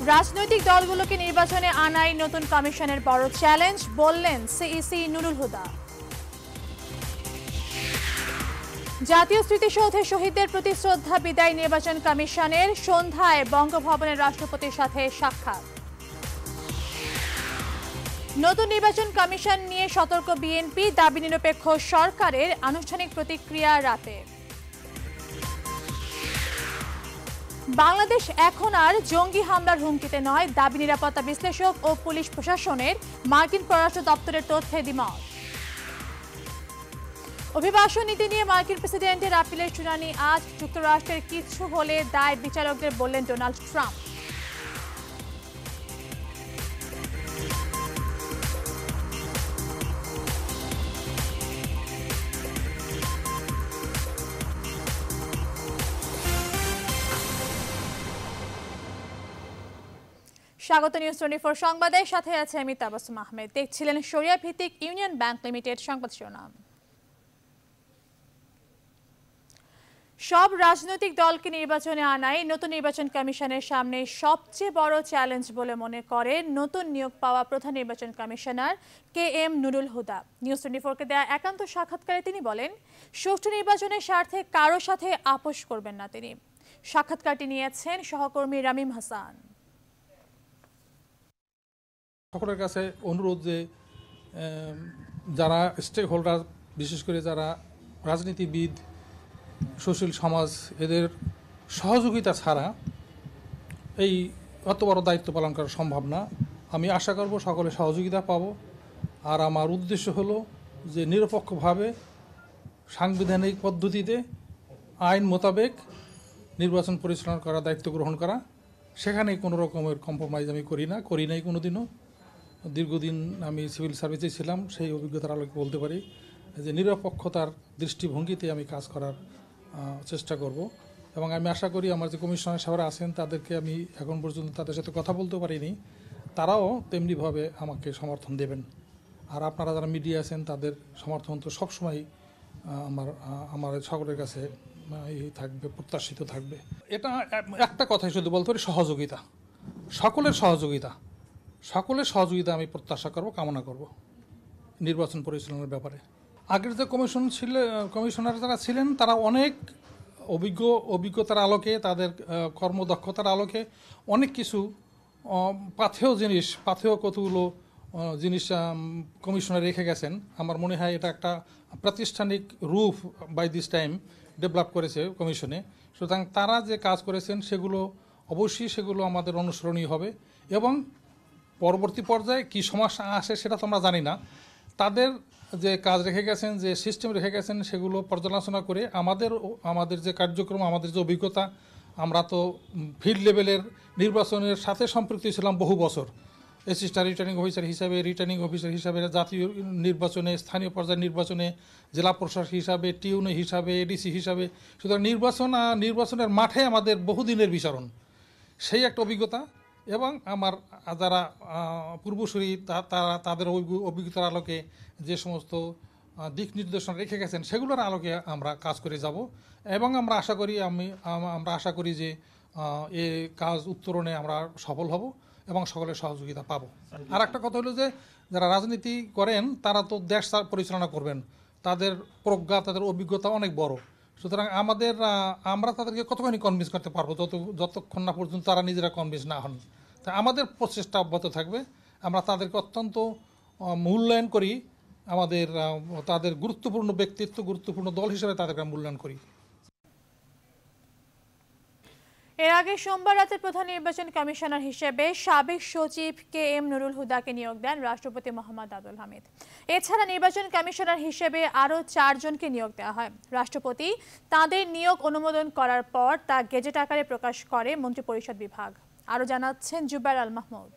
রাজনৈতিক দলগুলোকে নির্বাচনে আনাই নতুন কমিশনের বড় চ্যালেঞ্জ বললেন সিইসি নুরুল হুদা। জাতীয় স্মৃতিসৌধে শহীদদের প্রতি শ্রদ্ধা বিদায় নির্বাচন কমিশনের, সন্ধ্যায় বঙ্গভবনের রাষ্ট্রপতির সাথে সাক্ষাৎ। নতুন নির্বাচন কমিশন নিয়ে সতর্ক বিএনপি, দাবি নিরপেক্ষ সরকারের, আনুষ্ঠানিক প্রতিক্রিয়া রাতে। বাংলাদেশ এখন আর জঙ্গি হামলার হুমকিতে নয়, দাবি নিরাপত্তা বিশ্লেষক ও পুলিশ প্রশাসনের, মার্কিন পররাষ্ট্র দপ্তরের তথ্যে দ্বিমত। অভিবাসন নীতি নিয়ে মার্কিন প্রেসিডেন্টের আপিলের শুনানি আজ, যুক্তরাষ্ট্রের কিছু হলে দায় বিচারকদের বললেন ডোনাল্ড ট্রাম্প। স্বাগত নিউজ 24 সংবাদের সাথে আছে আমি তাবাসসুম আহমেদ। দেখছিলেন শরিয়া ভিত্তিক ইউনিয়ন ব্যাংক লিমিটেড সংবাদ শিরোনাম। সব রাজনৈতিক দলকে নির্বাচনে আনাই নতুন নির্বাচন কমিশনের সামনে সবচেয়ে বড় চ্যালেঞ্জ বলে মনে করেন নতুন নিয়োগ পাওয়া প্রধান নির্বাচন commissioner KM Nurul Huda. News 24-কে দেয়া একান্ত সাক্ষাৎকারে তিনি বলেন, সুষ্ঠু নির্বাচনের স্বার্থে কারো সাথে আপোষ করবেন না তিনি। সাক্ষাৎকারটি নিয়েছেন সহকর্মী রামিম হাসান। সকলের কাছে অনুরোধ যে যারা স্টেক হোল্ডার, বিশেষ করে যারা রাজনীতিবিদ, সুশীল সমাজ, এদের সহযোগিতা ছাড়া এই অত বড় দায়িত্ব পালন করা সম্ভব না। আমি আশা করব সকলে সহযোগিতা পাব। আর আমার উদ্দেশ্য হলো যে নিরপেক্ষভাবে সাংবিধানিক পদ্ধতিতে আইন মোতাবেক নির্বাচন পরিচালনা করার দায়িত্ব গ্রহণ করা। সেখানে কোনো রকমের কম্প্রোমাইজ আমি করি নাই কোনোদিনও। দীর্ঘদিন আমি সিভিল সার্ভিসে ছিলাম, সেই অভিজ্ঞতার আলোকে বলতে পারি যে নিরপেক্ষতার দৃষ্টিভঙ্গিতে আমি কাজ করার চেষ্টা করব। এবং আমি আশা করি আমার যে কমিশনার সাহেবরা আছেন তাদেরকে আমি এখন পর্যন্ত তাদের সাথে কথা বলতে পারিনি, তারাও তেমনিভাবে আমাকে সমর্থন দেবেন। আর আপনারা যারা মিডিয়া আছেন তাদের সমর্থন তো সবসময় আমার সকলের কাছে থাকবে, প্রত্যাশিত থাকবে। এটা একটা কথাই শুধু বলতে পারি, সহযোগিতা, সকলের সহযোগিতা আমি প্রত্যাশা করব, কামনা করব নির্বাচন পরিচালনার ব্যাপারে। আগের যে কমিশনার যারা ছিলেন তারা অনেক অভিজ্ঞতার আলোকে, তাদের কর্মদক্ষতার আলোকে অনেক কিছু পাথেয় কতগুলো জিনিস কমিশনার রেখে গেছেন। আমার মনে হয় এটা একটা প্রাতিষ্ঠানিক রূপ বাই দিস টাইম ডেভেলপ করেছে কমিশনে। সুতরাং তারা যে কাজ করেছেন সেগুলো অবশ্যই আমাদের অনুসরণীয় হবে। এবং পরবর্তী পর্যায়ে কী সমস্যা আসে সেটা তো আমরা জানি না। তাদের যে কাজ রেখে গেছেন, যে সিস্টেম রেখে গেছেন, সেগুলো পর্যালোচনা করে আমাদের যে কার্যক্রম, আমাদের যে অভিজ্ঞতা, আমরা তো ফিল্ড লেভেলের নির্বাচনের সাথে সম্পৃক্ত ছিলাম বহু বছর। অ্যাসিস্ট্যান্ট রিটার্নিং অফিসার হিসাবে, রিটার্নিং অফিসার হিসাবে, জাতীয় নির্বাচনে, স্থানীয় পর্যায়ের নির্বাচনে, জেলা প্রশাসক হিসাবে, টিউনে হিসাবে, এডিসি হিসাবে। সুতরাং নির্বাচনের মাঠে আমাদের বহুদিনের বিচরণ, সেই একটা অভিজ্ঞতা। এবং আমার যারা পূর্বসূরি তাদের অভিজ্ঞতার আলোকে যে সমস্ত দিক নির্দেশনা রেখে গেছেন সেগুলোর আলোকে আমরা কাজ করে যাব। এবং আমরা আশা করি যে এ কাজ উত্তরণে আমরা সফল হব এবং সকলের সহযোগিতা পাব। আর একটা কথা হলো যে যারা রাজনীতি করেন তারা তো দেশ পরিচালনা করবেন, তাদের প্রজ্ঞা, তাদের অভিজ্ঞতা অনেক বড়। সুতরাং আমরা তাদেরকে কতখানি কনভিন্স করতে পারবো যতক্ষণ না পর্যন্ত তারা নিজেরা কনভিন্স না হন। তা আমাদের প্রচেষ্টা অব্যাহত থাকবে। আমরা তাদেরকে অত্যন্ত মূল্যায়ন করি, তাদের গুরুত্বপূর্ণ ব্যক্তিত্ব, গুরুত্বপূর্ণ দল হিসেবে তাদেরকে মূল্যায়ন করি। এর আগে সোমবার রাতে প্রধান নির্বাচন কমিশনার হিসেবে সাবেক সচিব KM নুরুল হুদাকে নিয়োগ দেন রাষ্ট্রপতি মোহাম্মদ আব্দুল হামিদ। এছাড়া নির্বাচন কমিশনার হিসেবে আরও 4 জনকে নিয়োগ দেওয়া হয়। রাষ্ট্রপতি তাদের নিয়োগ অনুমোদন করার পর তা গেজেট আকারে প্রকাশ করে মন্ত্রিপরিষদ বিভাগ। আরও জানাচ্ছেন জুবাইর আল মাহমুদ।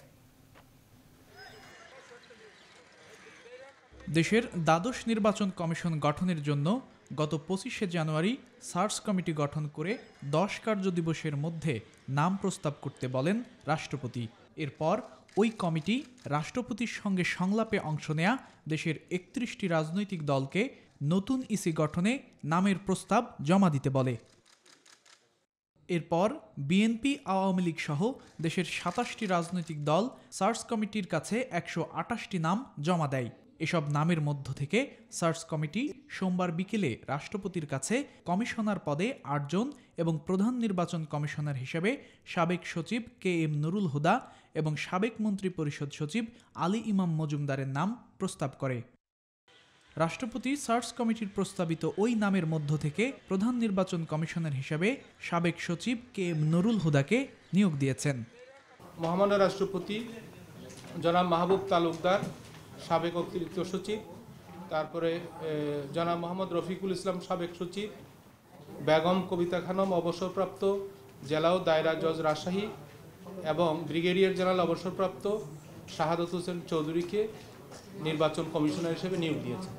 দেশের দ্বাদশ নির্বাচন কমিশন গঠনের জন্য গত 25শে জানুয়ারি সার্চ কমিটি গঠন করে 10 কার্যদিবসের মধ্যে নাম প্রস্তাব করতে বলেন রাষ্ট্রপতি। এরপর ওই কমিটি রাষ্ট্রপতির সঙ্গে সংলাপে অংশ নেয়া দেশের 31টি রাজনৈতিক দলকে নতুন ইসি গঠনে নামের প্রস্তাব জমা দিতে বলে। এরপর বিএনপি, আওয়ামী লীগ সহ দেশের ২৭টি রাজনৈতিক দল সার্চ কমিটির কাছে ১২৮টি নাম জমা দেয়। এসব নামের মধ্য থেকে সার্চ কমিটি সোমবার বিকেলে রাষ্ট্রপতির কাছে কমিশনার পদে ৮ জন এবং প্রধান নির্বাচন কমিশনার হিসেবে সাবেক সচিব KM নুরুল হুদা এবং সাবেক মন্ত্রী পরিষদ সচিব আলী ইমাম মজুমদারের নাম প্রস্তাব করে। রাষ্ট্রপতি সার্চ কমিটির প্রস্তাবিত ওই নামের মধ্য থেকে প্রধান নির্বাচন কমিশনার হিসেবে সাবেক সচিব KM নুরুল হুদাকে নিয়োগ দিয়েছেন। মহামান্য রাষ্ট্রপতি জনাব মাহবুব তালুকদার, সাবেক অতিরিক্ত সচিব, তারপরে জনাব মোহাম্মদ রফিকুল ইসলাম, সাবেক সচিব, বেগম কবিতা খানম, অবসরপ্রাপ্ত জেলা ও দায়রা জজ রাজশাহী, এবং ব্রিগেডিয়ার জেনারেল অবসরপ্রাপ্ত শাহাদত হোসেন চৌধুরীকে নির্বাচন কমিশনার হিসেবে নিয়োগ দিয়েছে।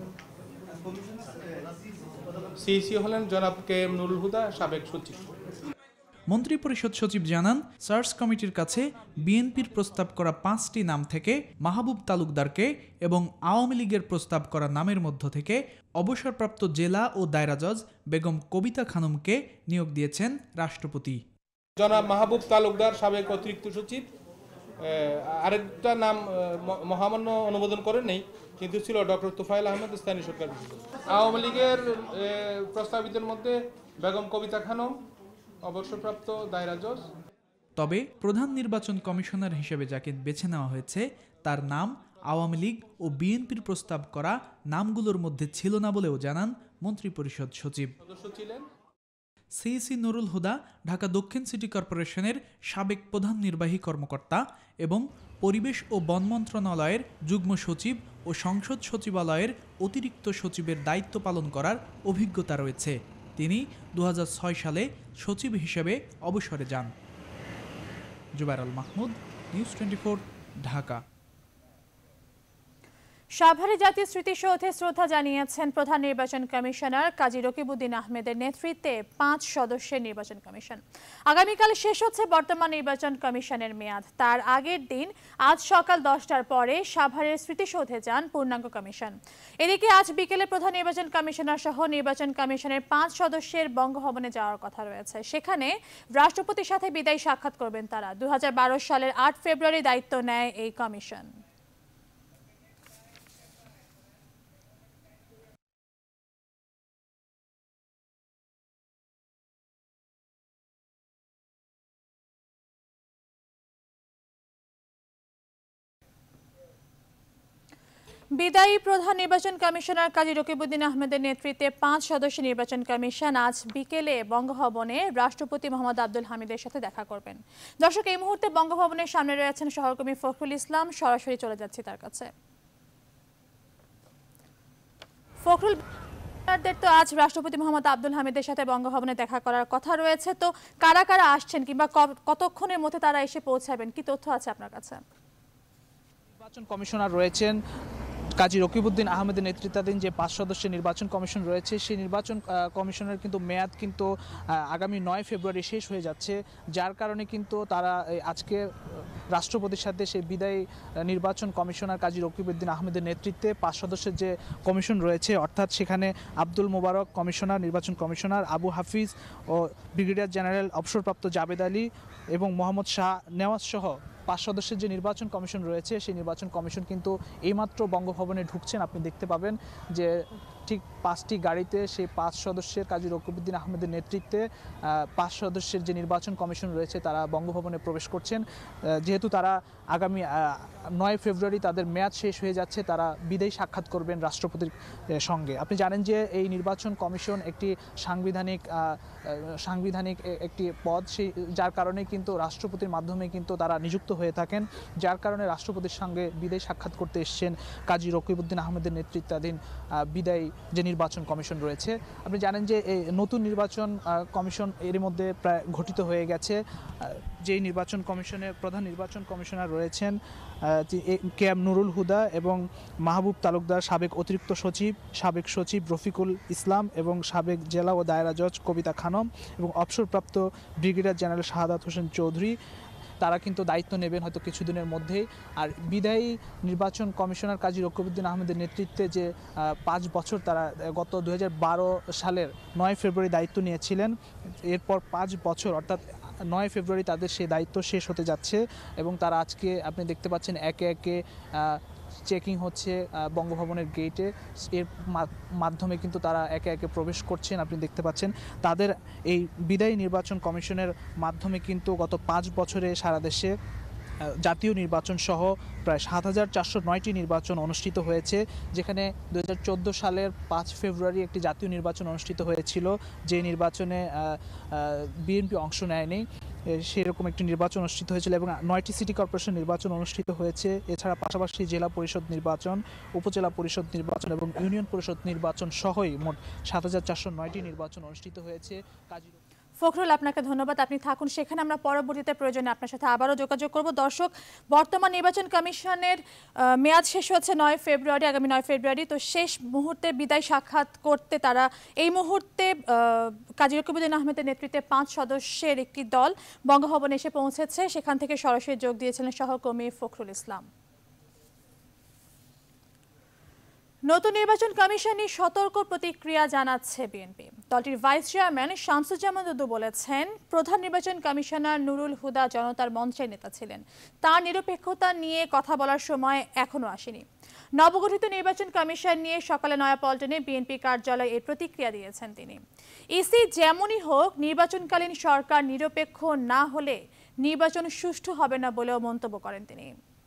সিইসি হলেন জনাব KM নুরুল হুদা, সাবেক সচিব। মন্ত্রী পরিষদ সচিব জানান, সার্চ কমিটির কাছে বিএনপির প্রস্তাব করা 5টি নাম থেকে মাহবুব তালুকদারকে এবং আওয়ামী লীগের প্রস্তাব করা নামের মধ্য থেকে অবসরপ্রাপ্ত জেলা ও দায়রা জজ বেগম কবিতা খানমকে নিয়োগ দিয়েছেন রাষ্ট্রপতি। জনাব মাহবুব তালুকদার, সাবেক অতিরিক্ত সচিব, আরেকটা নাম মহামান্য অনুমোদন করেন নেই, কিন্তু ছিল ডক্টর তোফায়েল আহমেদ, স্থানীয় সরকার। আওয়ামী লীগের প্রস্তাবিতের মধ্যে বেগম কবিতা খানম, অবসরপ্রাপ্ত দায়রা জজ। তবে প্রধান নির্বাচন কমিশনার হিসেবে যাকে বেছে নেওয়া হয়েছে তার নাম আওয়ামী লীগ ও বিএনপির প্রস্তাব করা নামগুলোর মধ্যে ছিল না বলেও জানান মন্ত্রী পরিষদ সচিব। সিইসি নুরুল হুদা ঢাকা দক্ষিণ সিটি কর্পোরেশনের সাবেক প্রধান নির্বাহী কর্মকর্তা এবং পরিবেশ ও বন মন্ত্রণালয়ের যুগ্ম সচিব ও সংসদ সচিবালয়ের অতিরিক্ত সচিবের দায়িত্ব পালন করার অভিজ্ঞতা রয়েছে। তিনি ২০০৬ সালে সচিব হিসেবে অবসরে যান। জুবাইরুল মাহমুদ, নিউজ 24, ঢাকা। সাভারে জাতীয় স্মৃতিসৌধে শ্রদ্ধা জানিয়েছেন প্রধান নির্বাচন কমিশনার কাজী রকিবউদ্দিন আহমেদের নেতৃত্বে 5 সদস্যের নির্বাচন কমিশন। আগামীকাল শেষ হচ্ছে বর্তমান নির্বাচন কমিশনের মেয়াদ। তার আগের দিন আজ সকাল 10টার পরে সাভারের স্মৃতিসৌধে যান পূর্ণাঙ্গ কমিশন। এদিকে আজ বিকেলে প্রধান নির্বাচন কমিশনার সহ নির্বাচন কমিশনের 5 সদস্যের বঙ্গভবনে যাওয়ার কথা রয়েছে। সেখানে রাষ্ট্রপতির সাথে বিদায়ী সাক্ষাৎ করবেন তারা। 2012 সালের 8 ফেব্রুয়ারি দায়িত্ব নেয় এই কমিশন। বিদায়ী প্রধান নির্বাচন কমিশনার কাজী রকিবউদ্দিন আহমেদের নেতৃত্বে 5 সদস্যের নির্বাচন কমিশন আজ বিকেলে বঙ্গভবনে রাষ্ট্রপতি মোহাম্মদ আব্দুল হামিদের সাথে দেখা করবেন। দর্শক, এই মুহূর্তে বঙ্গভবনের সামনে রয়েছেন সহকর্মী ফখরুল ইসলাম। সরাসরি চলে যাচ্ছি তার কাছে। ফখরুল, তো আজ রাষ্ট্রপতি মোহাম্মদ আব্দুল হামিদের সাথে বঙ্গভবনে দেখা করার কথা রয়েছে, তো কারা কারা আসছেন কিংবা কতক্ষণের মধ্যে তারা এসে পৌঁছাবেন, কি তথ্য আছে আপনার কাছে? নির্বাচন কমিশনার রয়েছেন কাজী রকিবউদ্দিন আহমেদের নেতৃত্বাধীন যে 5 সদস্যের নির্বাচন কমিশন রয়েছে, সেই নির্বাচন কমিশনের কিন্তু মেয়াদ কিন্তু আগামী 9 ফেব্রুয়ারি শেষ হয়ে যাচ্ছে, যার কারণে কিন্তু তারা আজকে রাষ্ট্রপতির সাথে সেই বিদায়ী নির্বাচন কমিশনার কাজী রকিবউদ্দিন আহমেদের নেতৃত্বে 5 সদস্যের যে কমিশন রয়েছে, অর্থাৎ সেখানে আব্দুল মোবারক কমিশনার, নির্বাচন কমিশনার, আবু হাফিজ ও ব্রিগেডিয়ার জেনারেল অবসরপ্রাপ্ত জাবেদ আলী এবং মোহাম্মদ শাহ নেওয়াজ সহ 5 সদস্যের যে নির্বাচন কমিশন রয়েছে, সেই নির্বাচন কমিশন কিন্তু এইমাত্র বঙ্গভবনে ঢুকছেন। আপনি দেখতে পাবেন যে ঠিক 5টি গাড়িতে সেই 5 সদস্যের কাজী রকিবউদ্দিন আহমেদের নেতৃত্বে 5 সদস্যের যে নির্বাচন কমিশন রয়েছে তারা বঙ্গভবনে প্রবেশ করছেন। যেহেতু তারা আগামী 9 ফেব্রুয়ারি তাদের মেয়াদ শেষ হয়ে যাচ্ছে, তারা বিদায়ী সাক্ষাৎ করবেন রাষ্ট্রপতির সঙ্গে। আপনি জানেন যে এই নির্বাচন কমিশন একটি সাংবিধানিক একটি পদ, যার কারণে কিন্তু রাষ্ট্রপতির মাধ্যমে কিন্তু তারা নিযুক্ত হয়ে থাকেন, যার কারণে রাষ্ট্রপতির সঙ্গে বিদায়ী সাক্ষাৎ করতে এসেছেন কাজী রকিবউদ্দিন আহমেদের নেতৃত্বাধীন বিদায়ী যে নির্বাচন কমিশন রয়েছে। আপনি জানেন যে এই নতুন নির্বাচন কমিশন এর মধ্যে প্রায় গঠিত হয়ে গেছে। যেই নির্বাচন কমিশনের প্রধান নির্বাচন কমিশনার রয়েছেন KM নুরুল হুদা এবং মাহবুব তালুকদার, সাবেক অতিরিক্ত সচিব, সাবেক সচিব রফিকুল ইসলাম এবং সাবেক জেলা ও দায়রা জজ কবিতা খানম এবং অবসরপ্রাপ্ত ব্রিগেডিয়ার জেনারেল শাহাদাত হোসেন চৌধুরী তারা কিন্তু দায়িত্ব নেবেন হয়তো কিছুদিনের মধ্যেই। আর বিদায়ী নির্বাচন কমিশনার কাজী রকিবউদ্দিন আহমেদের নেতৃত্বে যে 5 বছর তারা গত 2012 সালের 9 ফেব্রুয়ারি দায়িত্ব নিয়েছিলেন, এরপর 5 বছর অর্থাৎ 9 ফেব্রুয়ারি তাদের সেই দায়িত্ব শেষ হতে যাচ্ছে এবং তারা আজকে আপনি দেখতে পাচ্ছেন একে একে চেকিং হচ্ছে বঙ্গভবনের গেটে, এর মাধ্যমে কিন্তু তারা একে একে প্রবেশ করছেন। আপনি দেখতে পাচ্ছেন তাদের এই বিদায়ী নির্বাচন কমিশনের মাধ্যমে কিন্তু গত 5 বছরে সারা দেশে জাতীয় নির্বাচন সহ প্রায় ৭,৪০৯টি নির্বাচন অনুষ্ঠিত হয়েছে, যেখানে 2014 সালের 5 ফেব্রুয়ারি একটি জাতীয় নির্বাচন অনুষ্ঠিত হয়েছিল, যে নির্বাচনে বিএনপি অংশ নেয়নি। সেরকম একটি নির্বাচন অনুষ্ঠিত হয়েছিল এবং 9টি সিটি কর্পোরেশন নির্বাচন অনুষ্ঠিত হয়েছে। এছাড়া পাশাপাশি জেলা পরিষদ নির্বাচন, উপজেলা পরিষদ নির্বাচন এবং ইউনিয়ন পরিষদ নির্বাচন সহই মোট ৭,৪০৯টি নির্বাচন অনুষ্ঠিত হয়েছে। ফখরুল, আপনাকে ধন্যবাদ, আপনি থাকুন সেখানে। আমরা পরবর্তীতে প্রয়োজনে আপনার সাথে আবারও যোগাযোগ করব। দর্শক, বর্তমান নির্বাচন কমিশনের মেয়াদ শেষ হচ্ছে 9 ফেব্রুয়ারি, আগামী 9 ফেব্রুয়ারি। তো শেষ মুহূর্তে বিদায় সাক্ষাৎ করতে তারা এই মুহূর্তে কাজী রকিবউদ্দিন আহমেদের নেতৃত্বে 5 সদস্যের একটি দল বঙ্গভবনে এসে পৌঁছেছে। সেখান থেকে সরাসরি যোগ দিয়েছিলেন সহকর্মী ফখরুল ইসলাম। নতুন নির্বাচন কমিশন নিয়ে সতর্ক প্রতিক্রিয়া জানাচ্ছে বিএনপি। দলটির ভাইস চেয়ারম্যান শামসুজ্জামান দুদু বলেছেন, প্রধান নির্বাচন কমিশনার নুরুল হুদা জনতার মঞ্চের নেতা ছিলেন, তার নিরপেক্ষতা নিয়ে কথা বলার সময় এখনো আসেনি। নবগঠিত নির্বাচন কমিশন নিয়ে সকালে নয়াপল্টনে বিএনপি কার্যালয়ে এই প্রতিক্রিয়া দিয়েছেন তিনি। ইসি যেমনই হোক, নির্বাচনকালীন সরকার নিরপেক্ষ না হলে নির্বাচন সুষ্ঠু হবে না বলেও মন্তব্য করেন তিনি।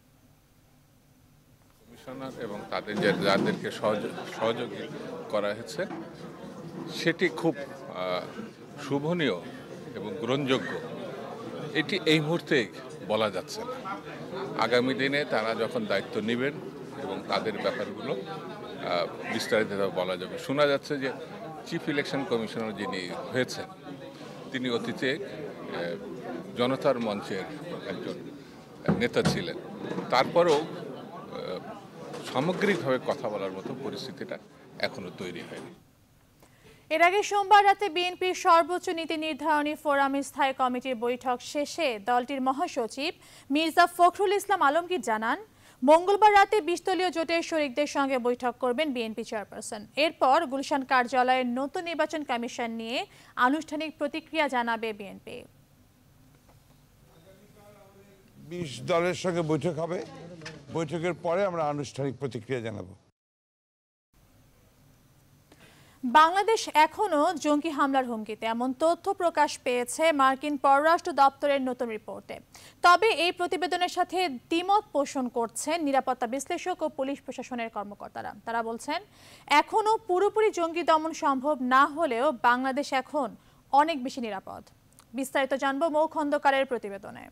এবং তাদের যাদেরকে সহযোগী করা হয়েছে সেটি খুব শুভনীয় এবং গ্রহণযোগ্য, এটি এই মুহূর্তে বলা যাচ্ছে না। আগামী দিনে তারা যখন দায়িত্ব নেবেন এবং তাদের ব্যাপারগুলো বিস্তারিতভাবে বলা যাবে। শোনা যাচ্ছে যে চিফ ইলেকশন কমিশনার যিনি হয়েছেন তিনি অতীতে জনতার মঞ্চের একজন নেতা ছিলেন, তারপরেও সামগ্রিকভাবে কথা বলার মতো পরিস্থিতিটা এখনো তৈরি হয়নি। এর আগে সোমবার রাতে বিএনপির সর্বোচ্চ নীতি নির্ধারণী ফোরামের স্থায়ী কমিটির বৈঠক শেষে দলটির মহাসচিব মির্জা ফখরুল ইসলাম আলমগীর জানান, মঙ্গলবার রাতে 20 দলীয় জোটের শরিকদের সঙ্গে বৈঠক করবেন বিএনপি চেয়ারপারসন। এরপর গুলশান কার্যালয়ে নতুন নির্বাচন কমিশন নিয়ে আনুষ্ঠানিক প্রতিক্রিয়া জানাবে বিএনপি। 20 দলের সঙ্গে বৈঠক হবে, বৈঠকের পরে আমরা আনুষ্ঠানিক প্রতিক্রিয়া জানাবো। বাংলাদেশ এখনও জঙ্গি হামলার হুমকিতে, এমন তথ্য প্রকাশ পেয়েছে মার্কিন পররাষ্ট্র দপ্তরের নতুন রিপোর্টে। তবে এই প্রতিবেদনের সাথে দ্বিমত পোষণ করছেন নিরাপত্তা বিশ্লেষক ও পুলিশ প্রশাসনের কর্মকর্তারা। তারা বলছেন, এখনও পুরোপুরি জঙ্গি দমন সম্ভব না হলেও বাংলাদেশ এখন অনেক বেশি নিরাপদ। বিস্তারিত জানবো মৌ খন্দকারের প্রতিবেদনে।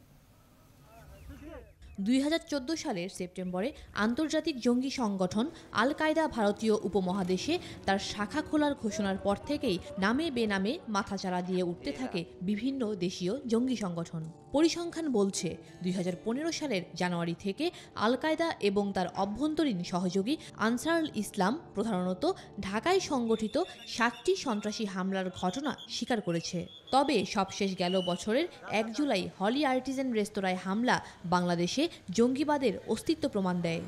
2014 সালের সেপ্টেম্বরে আন্তর্জাতিক জঙ্গি সংগঠন আল কায়দা ভারতীয় উপমহাদেশে তার শাখা খোলার ঘোষণার পর থেকেই নামে বেনামে মাথাচাড়া দিয়ে উঠতে থাকে বিভিন্ন দেশীয় জঙ্গি সংগঠন। পরিসংখ্যান বলছে 2015 সালের জানুয়ারি থেকে আল কায়দা এবং তার অভ্যন্তরীণ সহযোগী আনসারুল ইসলাম প্রধানত ঢাকায় সংগঠিত 7টি সন্ত্রাসী হামলার ঘটনা স্বীকার করেছে। তবে সবশেষ গেল বছরের 1 জুলাই হলি আর্টিজান রেস্তোরাঁয় হামলা বাংলাদেশে জঙ্গিবাদের অস্তিত্ব প্রমাণ দেয়।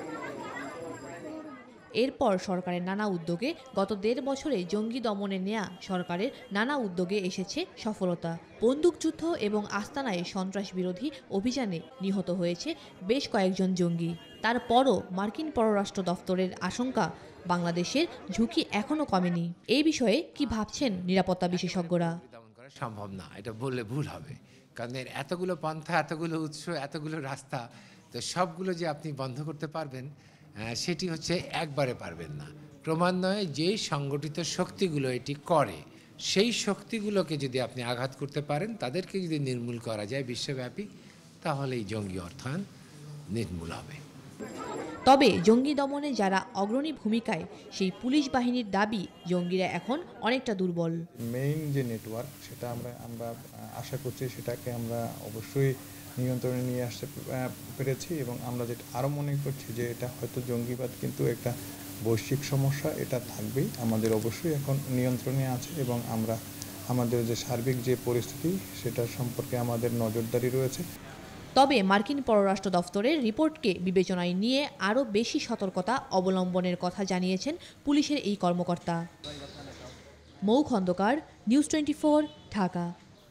এরপর সরকারের নানা উদ্যোগে গত 1.5 বছরে জঙ্গি দমনে নেয়া সরকারের নানা উদ্যোগে এসেছে সফলতা। বন্দুকযুদ্ধ এবং আস্তানায় সন্ত্রাস বিরোধী অভিযানে নিহত হয়েছে বেশ কয়েকজন জঙ্গি। তারপরও মার্কিন পররাষ্ট্র দপ্তরের আশঙ্কা, বাংলাদেশের ঝুঁকি এখনো কমেনি। এই বিষয়ে কি ভাবছেন নিরাপত্তা বিশেষজ্ঞরা? সম্ভব না, এটা বললে ভুল হবে, কারণ এর এতগুলো পন্থা, এতগুলো উৎস, এতগুলো রাস্তা, তো সবগুলো যে আপনি বন্ধ করতে পারবেন সেটি হচ্ছে একবারে পারবেন না। ক্রমান্বয়ে যেই সংগঠিত শক্তিগুলো এটি করে, সেই শক্তিগুলোকে যদি আপনি আঘাত করতে পারেন, তাদেরকে যদি নির্মূল করা যায় বিশ্বব্যাপী, তাহলে এই জঙ্গি অর্থায়ন নির্মূল হবে। তবে জঙ্গি দমনে যারা অগ্রণী ভূমিকায়, সেই পুলিশ বাহিনীর দাবি জঙ্গিরা এখন অনেকটা দুর্বল। মেইন যে নেটওয়ার্ক, সেটা আমরা আশা করছি সেটাকে আমরা অবশ্যই নিয়ন্ত্রণে নিয়ে আসতে পেরেছি এবং আমরা যেটা আরও মনে করছি যে এটা হয়তো জঙ্গিবাদ কিন্তু একটা বৈশ্বিক সমস্যা, এটা থাকবেই, আমাদের অবশ্যই এখন নিয়ন্ত্রণে আছে এবং আমরা আমাদের যে সার্বিক যে পরিস্থিতি সেটার সম্পর্কে আমাদের নজরদারি রয়েছে। তবে মার্কিন পররাষ্ট্র দফতরের রিপোর্টকে বিবেচনায় নিয়ে আরও বেশি সতর্কতা অবলম্বনের কথা জানিয়েছেন পুলিশের এই কর্মকর্তা। মৌ খন্দকার, নিউজ 24, ঢাকা।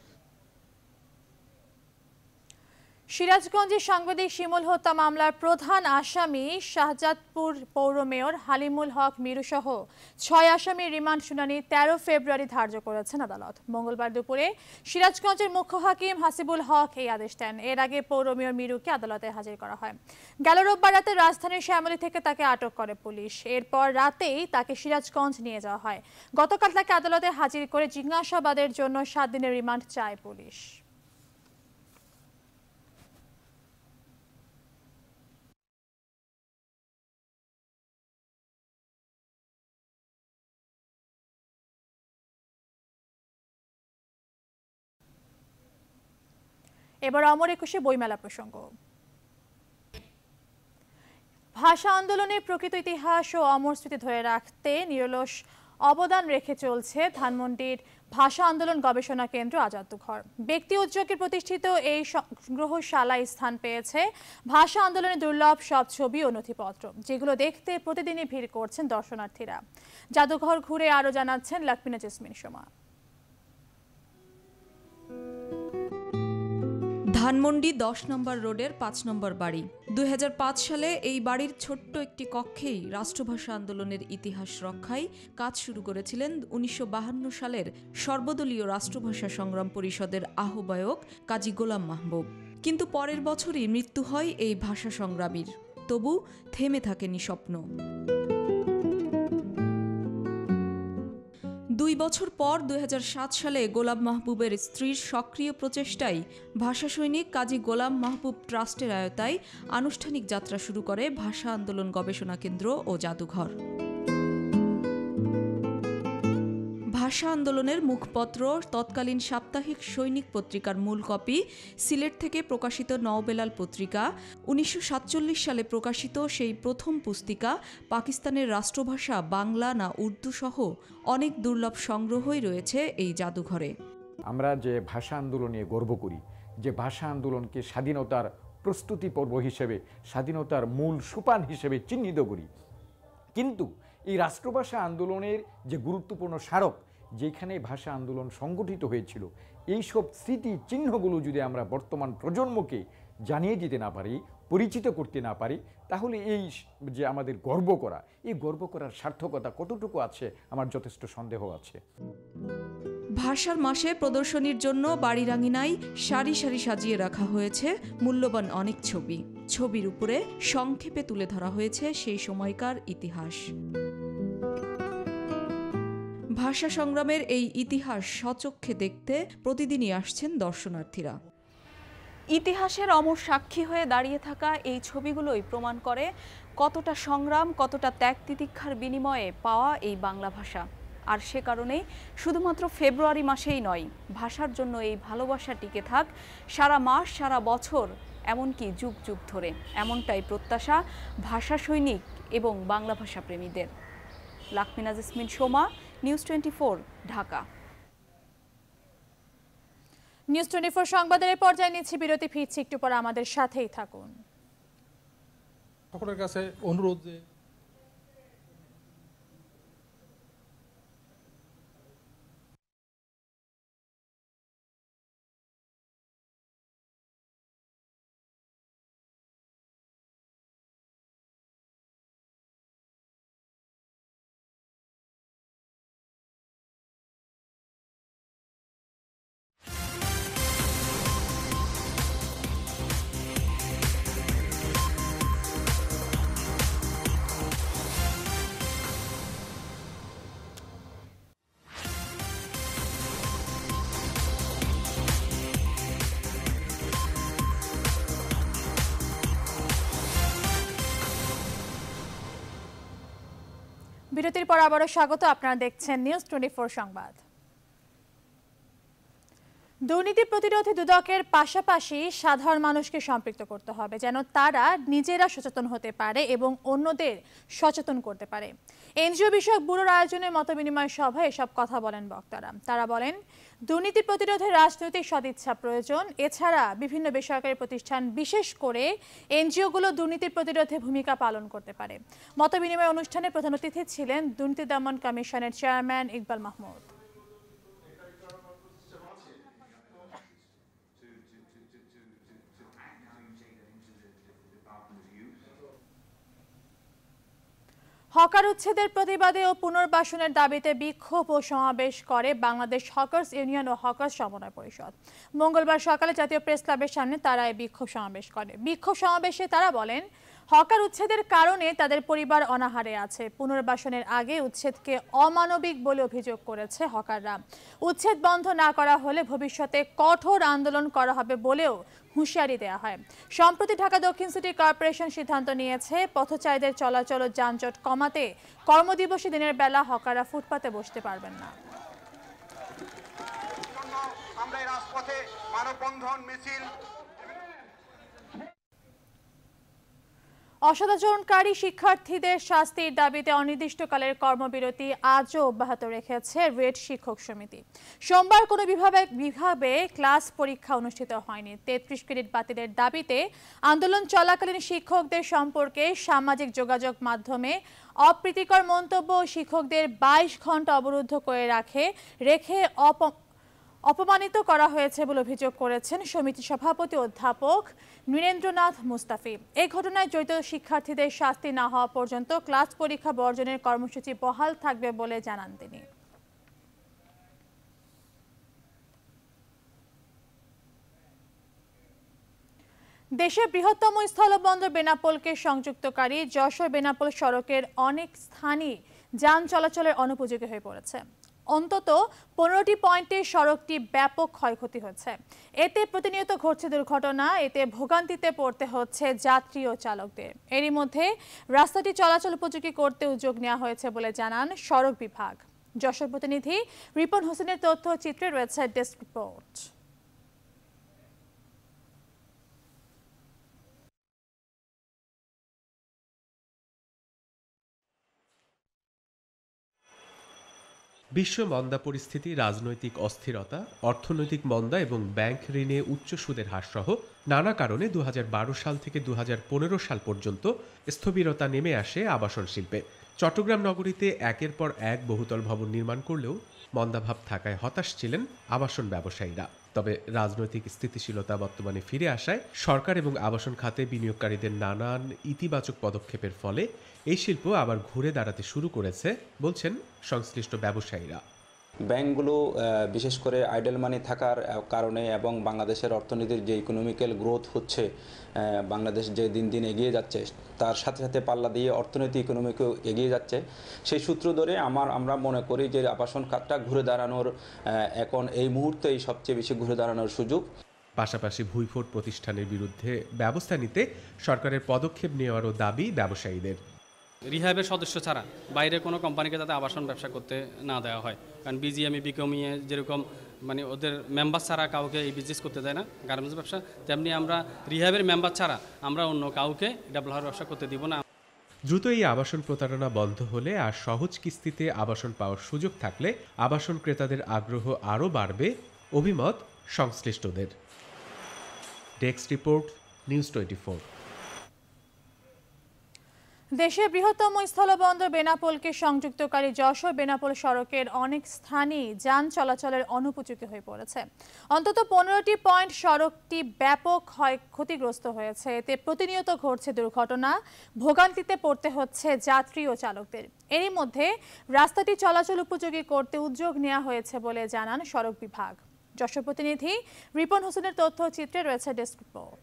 সিরাজগঞ্জে সাংবাদিক শিমুল হত্যা মামলার প্রধান আসামি শাহজাদপুর পৌর মেয়র হালিমুল হক মিরু সহ 6 আসামির রিমান্ড শুনানি 13 ফেব্রুয়ারি ধার্য করেছেন আদালত। মঙ্গলবার দুপুরে সিরাজগঞ্জের মুখ্য হাকিম হাসিবুল হক এই আদেশ দেন। এর আগে পৌর মেয়র মিরুকে আদালতে হাজির করা হয়। গেল রোববার রাতে রাজধানীর শ্যামলী থেকে তাকে আটক করে পুলিশ। এরপর রাতেই তাকে সিরাজগঞ্জ নিয়ে যাওয়া হয়। গতকাল তাকে আদালতে হাজির করে জিজ্ঞাসাবাদের জন্য 7 দিনের রিমান্ড চায় পুলিশ। এবার অমর একুশে বইমেলা প্রসঙ্গ। ভাষা আন্দোলনের প্রকৃত ইতিহাস ও অমর স্মৃতি ধরে রাখতে নিরলস অবদান রেখে চলছে ধানমন্ডির ভাষা আন্দোলন গবেষণা কেন্দ্র আজাদঘর। ব্যক্তি উদ্যোগে প্রতিষ্ঠিত এই সংগ্রহশালায় স্থান পেয়েছে ভাষা আন্দোলনের দুর্লভ সব ছবি ও নথিপত্র, যেগুলো দেখতে প্রতিদিনই ভিড় করছেন দর্শনার্থীরা। জাদুঘর ঘুরে আরো জানাচ্ছেন লাকমিনা জেসমিন সোমা। ধানমন্ডি 10 নম্বর রোডের 5 নম্বর বাড়ি। 2005 সালে এই বাড়ির ছোট্ট একটি কক্ষেই রাষ্ট্রভাষা আন্দোলনের ইতিহাস রক্ষায় কাজ শুরু করেছিলেন 1952 সালের সর্বদলীয় রাষ্ট্রভাষা সংগ্রাম পরিষদের আহ্বায়ক কাজী গোলাম মাহবুব। কিন্তু পরের বছরই মৃত্যু হয় এই ভাষা সংগ্রামীর। তবু থেমে থাকেনি স্বপ্ন। 2 বছর পর 2007 সালে গোলাম মাহবুবের স্ত্রীর সক্রিয় প্রচেষ্টায় ভাষা সৈনিক কাজী গোলাম মাহবুব ট্রাস্টের আওতায় আনুষ্ঠানিক যাত্রা শুরু করে ভাষা আন্দোলন গবেষণা কেন্দ্র ও জাদুঘর। ভাষা আন্দোলনের মুখপত্র তৎকালীন সাপ্তাহিক সৈনিক পত্রিকার মূল কপি, সিলেট থেকে প্রকাশিত নওবেলাল পত্রিকা, 1947 সালে প্রকাশিত সেই প্রথম পুস্তিকা, পাকিস্তানের রাষ্ট্রভাষা বাংলা না উর্দু সহ অনেক দুর্লভ সংগ্রহই রয়েছে এই জাদুঘরে। আমরা যে ভাষা আন্দোলন নিয়ে গর্ব করি, যে ভাষা আন্দোলনকে স্বাধীনতার প্রস্তুতি পর্ব হিসেবে, স্বাধীনতার মূল সোপান হিসেবে চিহ্নিত করি, কিন্তু এই রাষ্ট্রভাষা আন্দোলনের যে গুরুত্বপূর্ণ স্মারক, যেখানে ভাষা আন্দোলন সংগঠিত হয়েছিল, এই সব স্মৃতি চিহ্নগুলো যদি আমরা বর্তমান প্রজন্মকে জানিয়ে দিতে না পারি, পরিচিত করতে না পারি, তাহলে এই যে আমাদের গর্ব করা, এই গর্ব করার সার্থকতা কতটুকু আছে আমার যথেষ্ট সন্দেহ আছে। ভাষার মাসে প্রদর্শনীর জন্য বাড়ির আঙিনায় সারি সারি সাজিয়ে রাখা হয়েছে মূল্যবান অনেক ছবি। ছবির উপরে সংক্ষেপে তুলে ধরা হয়েছে সেই সময়কার ইতিহাস। ভাষা সংগ্রামের এই ইতিহাস স্বচক্ষে দেখতে প্রতিদিনই আসছেন দর্শনার্থীরা। ইতিহাসের অমর সাক্ষী হয়ে দাঁড়িয়ে থাকা এই ছবিগুলোই প্রমাণ করে কতটা সংগ্রাম, কতটা ত্যাগ তিতিক্ষার বিনিময়ে পাওয়া এই বাংলা ভাষা। আর সে কারণেই শুধুমাত্র ফেব্রুয়ারি মাসেই নয়, ভাষার জন্য এই ভালোবাসা টিকে থাক সারা মাস, সারা বছর, এমনকি যুগ যুগ ধরে। এমনটাই প্রত্যাশা ভাষা সৈনিক এবং বাংলা ভাষা প্রেমীদের। লাকমিনা জেসমিন সোমা, নিউজ 24, ঢাকা। নিউজ 24 সংবাদের পর্যায়ে নিচ্ছি বিরতি, ফিরছি একটু পর, আমাদের সাথেই থাকুন। সকলের কাছে অনুরোধ যে বিরতির পর আবারও স্বাগত। আপনারা দেখছেন নিউজ 24 সংবাদ। দুর্নীতি প্রতিরোধী দুদকের পাশাপাশি সাধারণ মানুষকে সম্পৃক্ত করতে হবে যেন তারা নিজেরা সচেতন হতে পারে এবং অন্যদের সচেতন করতে পারে। এনজিও বিষয়ক ব্যুরোর আয়োজনে মতবিনিময় সভায় এসব কথা বলেন বক্তারা। তারা বলেন, দুর্নীতি প্রতিরোধে রাজনৈতিক সদিচ্ছা প্রয়োজন। এছাড়া বিভিন্ন বেসরকারি প্রতিষ্ঠান বিশেষ করে এনজিওগুলো দুর্নীতি প্রতিরোধে ভূমিকা পালন করতে পারে। মতবিনিময় অনুষ্ঠানে প্রধান অতিথি ছিলেন দুর্নীতি দমন কমিশনের চেয়ারম্যান ইকবাল মাহমুদ। হকার উচ্ছেদের প্রতিবাদে ও পুনর্বাসনের দাবিতে বিক্ষোভ ও সমাবেশ করে বাংলাদেশ হকার্স ইউনিয়ন ও হকার্স সমন্বয় পরিষদ। মঙ্গলবার সকালে জাতীয় প্রেস ক্লাবের সামনে তারা এই বিক্ষোভ সমাবেশ করে। বিক্ষোভ সমাবেশে তারা বলেন, হকার উচ্ছেদের কারণে তাদের পরিবার অনাহারে আছে। পুনর্বাসনের আগে উচ্ছেদকে অমানবিক বলে অভিযোগ করেছে হকাররা। উচ্ছেদ বন্ধ না করা হলে ভবিষ্যতে কঠোর আন্দোলন করা হবে বলেও হুঁশিয়ারি দেওয়া হয়। সম্প্রতি ঢাকা দক্ষিণ সিটি কর্পোরেশন সিদ্ধান্ত নিয়েছে পথচারীদের চলাচল ও যানজট কমাতে কর্মদিবসে দিনের বেলা হকাররা ফুটপাতে বসতে পারবেন না। আমরা রাজপথে মানববন্ধন মিছিল। অসদাচরণকারী শিক্ষার্থীদের শাস্তির দাবিতে অনির্দিষ্টকালের কর্মবিরতি আজও অব্যাহত রেখেছে রেড শিক্ষক সমিতি। সোমবার কোনো বিভাগে ক্লাস পরীক্ষা অনুষ্ঠিত হয়নি। 33 ক্রেডিট বাতিলের দাবিতে আন্দোলন চলাকালীন শিক্ষকদের সম্পর্কে সামাজিক যোগাযোগ মাধ্যমে অপ্রীতিকর মন্তব্য শিক্ষকদের 22 ঘন্টা অবরুদ্ধ করে রেখে অপমানিত করা হয়েছে বলে অভিযোগ করেছেন সমিতি সভাপতি অধ্যাপক নীরেন্দ্রনাথ মুস্তাফি। এই ঘটনায় জড়িত শিক্ষার্থীদের শাস্তি না হওয়া পর্যন্ত ক্লাস পরীক্ষা বর্জনের কর্মসূচি বহাল থাকবে বলে জানান তিনি। দেশের বৃহত্তম স্থলবন্দর বেনাপোলকে সংযুক্তকারী যশোর বেনাপোল সড়কের অনেক স্থানই যান চলাচলের অনুপযোগী হয়ে পড়েছে। অন্তত 15টি পয়েন্টে সড়কটি ব্যাপক ক্ষয়ক্ষতি হয়েছে। এতে প্রতিনিয়ত ঘটছে দুর্ঘটনা। এতে ভোগান্তিতে পড়তে হচ্ছে যাত্রী ও চালকদের। এরই মধ্যে রাস্তাটি চলাচল উপযোগী করতে উদ্যোগ নেওয়া হয়েছে বলে জানান সড়ক বিভাগ। যশোর প্রতিনিধি রিপন হোসেনের তথ্য চিত্রে রয়েছে ডেস্ক রিপোর্ট। বিশ্ব মন্দা পরিস্থিতি, রাজনৈতিক অস্থিরতা, অর্থনৈতিক মন্দা এবং ব্যাংক ঋণে উচ্চ সুদের হার সহ নানা কারণে 2012 সাল থেকে 2015 সাল পর্যন্ত স্থবিরতা নেমে আসে আবাসন শিল্পে। চট্টগ্রাম নগরীতে একের পর এক বহুতল ভবন নির্মাণ করলেও মন্দাভাব থাকায় হতাশ ছিলেন আবাসন ব্যবসায়ীরা। তবে রাজনৈতিক স্থিতিশীলতা বর্তমানে ফিরে আসায় সরকার এবং আবাসন খাতে বিনিয়োগকারীদের নানান ইতিবাচক পদক্ষেপের ফলে এই শিল্প আবার ঘুরে দাঁড়াতে শুরু করেছে বলছেন সংশ্লিষ্ট ব্যবসায়ীরা। ব্যাংকগুলো বিশেষ করে আইডল মানি থাকার কারণে এবং বাংলাদেশের অর্থনীতির যে ইকোনমিক্যাল গ্রোথ হচ্ছে, বাংলাদেশ যে দিন দিন এগিয়ে যাচ্ছে তার সাথে সাথে পাল্লা দিয়ে অর্থনৈতিক ইকোনমিকও এগিয়ে যাচ্ছে। সেই সূত্র ধরে আমরা মনে করি যে আবাসন খাতটা ঘুরে দাঁড়ানোর এখন এই মুহূর্তেই সবচেয়ে বেশি ঘুরে দাঁড়ানোর সুযোগ। পাশাপাশি ভুইফোট প্রতিষ্ঠানের বিরুদ্ধে ব্যবস্থা নিতে সরকারের পদক্ষেপ নেওয়ারও দাবি ব্যবসায়ীদের। রিহ্যাবের সদস্য ছাড়া বাইরে কোনো কোম্পানিকে যাতে আবাসন ব্যবসা করতে না দেওয়া হয়, কারণ বিজিএমই বিকমিয়ে যেরকম মানে ওদের মেম্বার ছাড়া কাউকে এই বিজনেস করতে দেয় না গার্মেন্টস ব্যবসা, তেমনি আমরা রিহ্যাবের মেম্বার ছাড়া আমরা অন্য কাউকে ডেভেলপার ব্যবসা করতে দিব না। দ্রুত এই আবাসন প্রতারণা বন্ধ হলে আর সহজ কিস্তিতে আবাসন পাওয়ার সুযোগ থাকলে আবাসন ক্রেতাদের আগ্রহ আরও বাড়বে অভিমত সংশ্লিষ্টদের। Desk report, news 24। দেশের বৃহত্তম স্থলবন্দর বেনাপোলকে সংযুক্তকারী যশোর বেনাপোল সড়কের অনেক স্থানই যান চলাচলের অনুপযোগী হয়ে পড়েছে। অন্তত 15টি পয়েন্ট সড়কটি ব্যাপক ক্ষতিগ্রস্ত হয়েছে। এতে প্রতিনিয়ত ঘটছে দুর্ঘটনা। ভোগান্তিতে পড়তে হচ্ছে যাত্রী ও চালকদের। এরই মধ্যে রাস্তাটি চলাচল উপযোগী করতে উদ্যোগ নেওয়া হয়েছে বলে জানান সড়ক বিভাগ। যশোর প্রতিনিধি রিপন হোসেনের তথ্য চিত্রে রয়েছে ডেস্ক রিপোর্ট।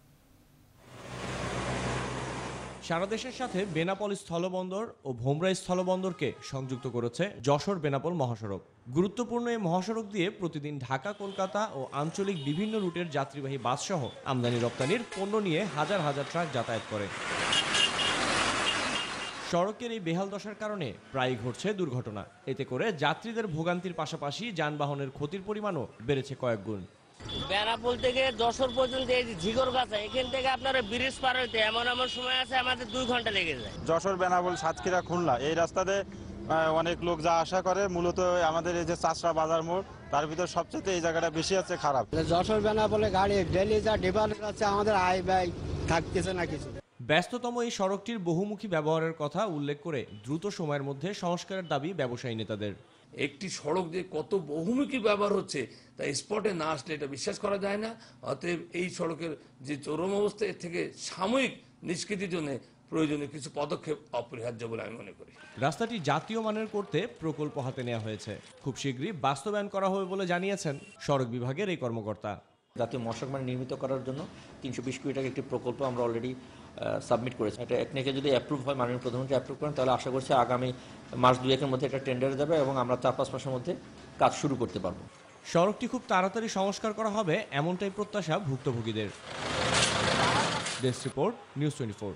সারা দেশের সাথে বেনাপোল স্থলবন্দর ও ভোমরা স্থলবন্দরকে সংযুক্ত করেছে যশোর বেনাপোল মহাসড়ক। গুরুত্বপূর্ণ এই মহাসড়ক দিয়ে প্রতিদিন ঢাকা, কলকাতা ও আঞ্চলিক বিভিন্ন রুটের যাত্রীবাহী বাসসহ আমদানি রপ্তানির পণ্য নিয়ে হাজার হাজার ট্রাক যাতায়াত করে। সড়কের এই বেহাল দশার কারণে প্রায়ই ঘটছে দুর্ঘটনা। এতে করে যাত্রীদের ভোগান্তির পাশাপাশি যানবাহনের ক্ষতির পরিমাণও বেড়েছে কয়েক গুণ। বেনাপোল থেকে যশোর পর্যন্ত এই ঝিগরগাছা, এখান থেকে আপনার ব্রিজ পার হইতে এমন এমন সময় আছে আমাদের 2 ঘন্টা লেগে যায়। যশোর, বেনাপোল, সাতক্ষীরা, খুলনা এই রাস্তাতে অনেক লোক যা আশা করে। মূলত আমাদের এই যে চাষরা বাজার মোড়, তার ভিতর সবচেয়ে এই জায়গাটা বেশি আছে খারাপ। যশোর বেনাপোলে গাড়ি ডেলি যা ডিভাইড আছে, আমাদের আয় ব্যয় থাকতেছে না কিছু। ব্যস্ততম এই সড়কটির বহুমুখী ব্যবহারের কথা উল্লেখ করে দ্রুত সময়ের মধ্যে সংস্কারের দাবি ব্যবসায়ী নেতাদের। একটি সড়ক যে কত বহুমুখী ব্যবহার হচ্ছে তা স্পটে না আসলে এটা বিশ্বাস করা যায় না। অতএব এই সড়কের যে চরম অবস্থা, এর থেকে সাময়িক নিষ্কৃতির জন্য প্রয়োজনীয় কিছু পদক্ষেপ অপরিহার্য বলে আমি মনে করি। রাস্তাটি জাতীয় মানের করতে প্রকল্প হাতে নেওয়া হয়েছে, খুব শীঘ্রই বাস্তবায়ন করা হবে বলে জানিয়েছেন সড়ক বিভাগের এই কর্মকর্তা। জাতীয় মহাসড়ক মানে নির্মিত করার জন্য 320 কোটি টাকার একটি প্রকল্প আমরা অলরেডি সাবমিট করেছি। এটা একনেকে যদি অ্যাপ্রুভ হয়, মাননীয় প্রধানমন্ত্রী অ্যাপ্রুভ করেন, তাহলে আশা করছি আগামী মাস 2-1 মধ্যে এটা টেন্ডারে যাবে এবং আমরা 4-5 মাসের মধ্যে কাজ শুরু করতে পারবো। সড়কটি খুব তাড়াতাড়ি সংস্কার করা হবে এমনটাই প্রত্যাশা ভুক্তভোগীদের। Desk report, news 24।